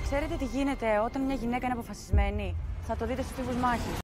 Ξέρετε τι γίνεται όταν μια γυναίκα είναι αποφασισμένη? Θα το δείτε στους τύπους μάχης.